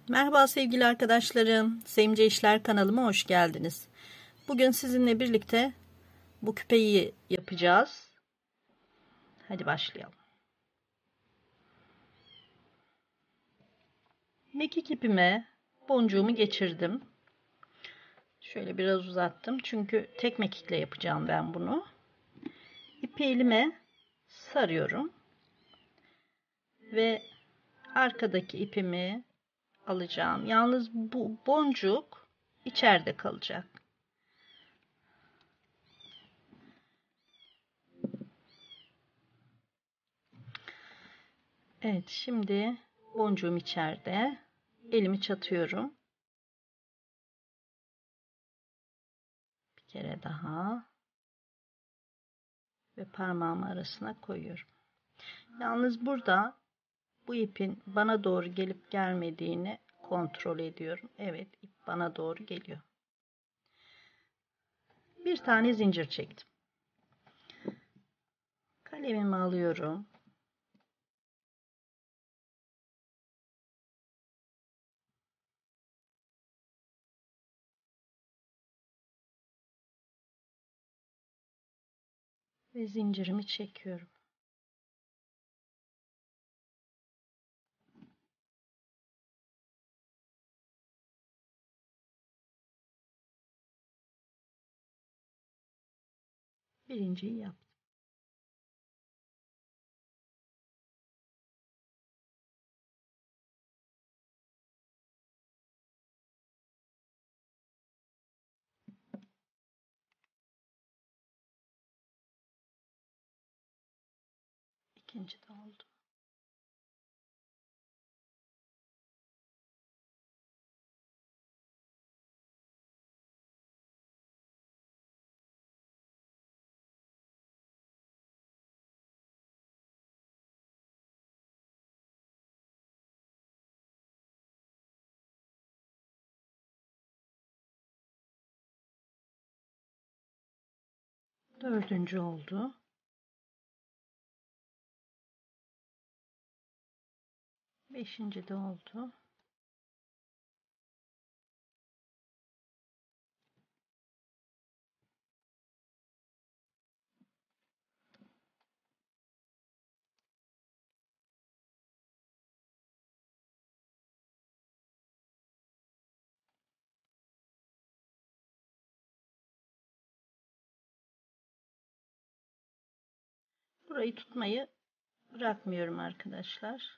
Merhaba sevgili arkadaşlarım. Sevimce İşler kanalıma hoş geldiniz. Bugün sizinle birlikte bu küpeyi yapacağız. Hadi başlayalım. Mekik ipime boncuğumu geçirdim. Şöyle biraz uzattım. Çünkü tek mekikle yapacağım ben bunu. İpi elime sarıyorum. Ve arkadaki ipimi alacağım. Yalnız bu boncuk içeride kalacak. Evet, şimdi boncuğum içeride. Elimi çatıyorum. Bir kere daha. Ve parmağımı arasına koyuyorum. Yalnız burada bu ipin bana doğru gelip gelmediğini kontrol ediyorum. Evet, ip bana doğru geliyor. Bir tane zincir çektim. Kalemimi alıyorum. Ve zincirimi çekiyorum. Birinciyi yaptım. İkinci de oldu. Dördüncü oldu. Beşinci de oldu. Burayı tutmayı bırakmıyorum arkadaşlar.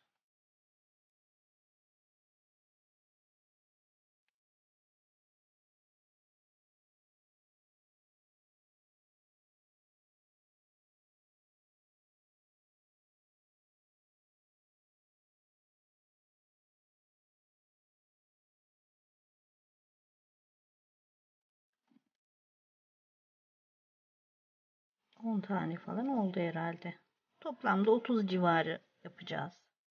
On tane falan oldu herhalde. Toplamda 30 civarı yapacağız.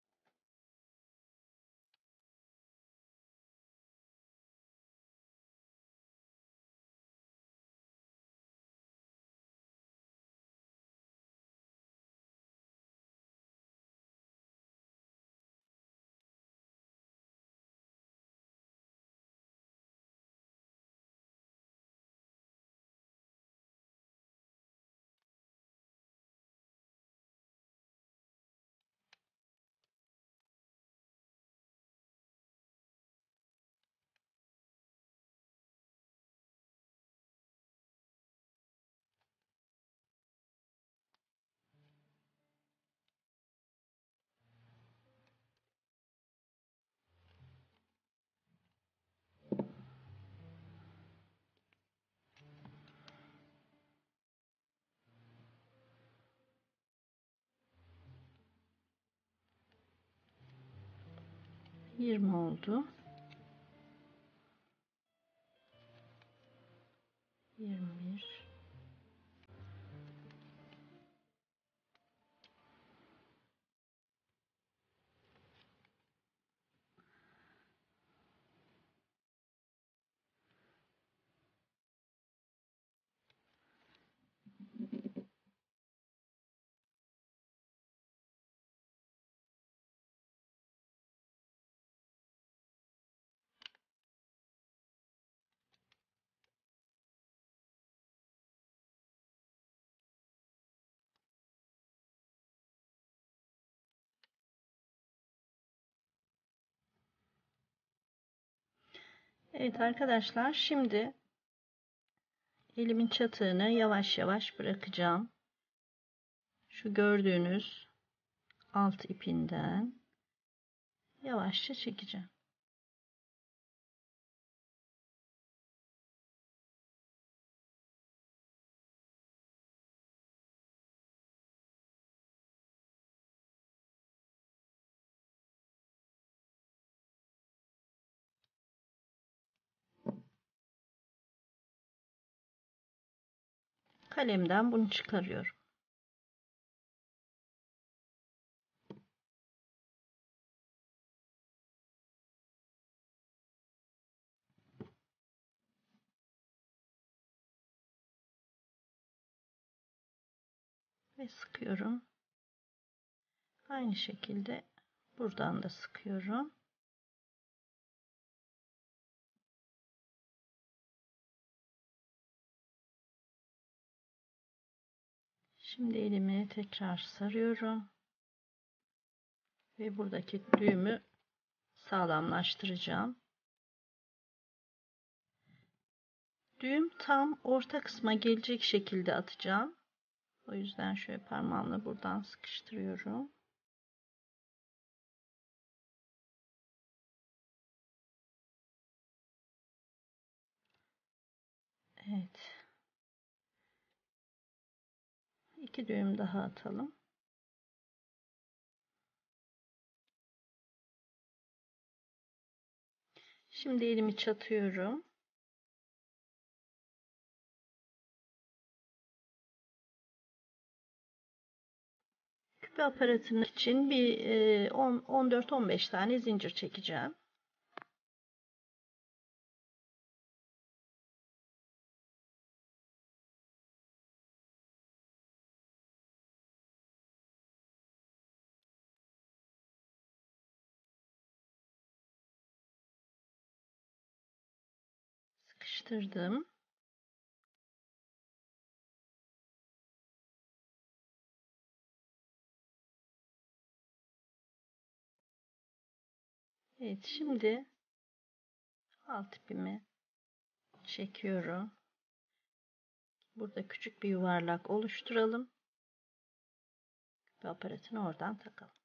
Yirmi oldu. 21. Evet arkadaşlar, şimdi elimin çatığını yavaş yavaş bırakacağım. Şu gördüğünüz alt ipinden yavaşça çekeceğim. Kalemden bunu çıkarıyorum. Ve sıkıyorum. Aynı şekilde buradan da sıkıyorum. Şimdi elimi tekrar sarıyorum. Ve buradaki düğümü sağlamlaştıracağım. Düğüm tam orta kısma gelecek şekilde atacağım. O yüzden şöyle parmağımla buradan sıkıştırıyorum. Evet. 2 düğüm daha atalım. Şimdi elimi çatıyorum. Küpe aparatının için bir 14-15 tane zincir çekeceğim. Sıkıştırdım. Evet, şimdi alt ipimi çekiyorum. Burada küçük bir yuvarlak oluşturalım. Ve aparatını oradan takalım.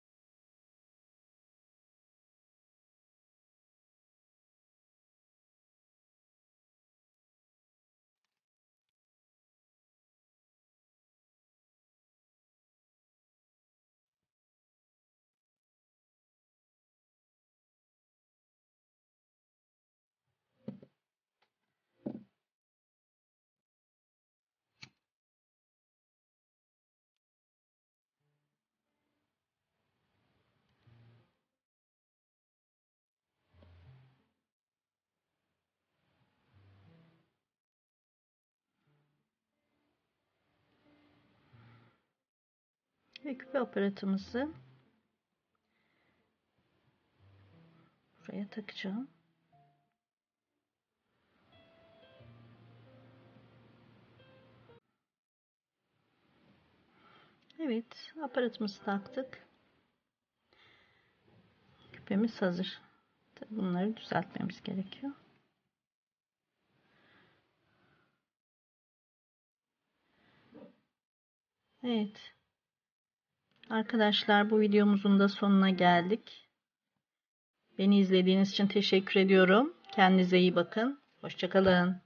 Ve küpe aparatımızı buraya takacağım. Evet, aparatımızı taktık. Küpemiz hazır. Tabii bunları düzeltmemiz gerekiyor. Evet. Arkadaşlar, bu videomuzun da sonuna geldik. Beni izlediğiniz için teşekkür ediyorum. Kendinize iyi bakın. Hoşça kalın.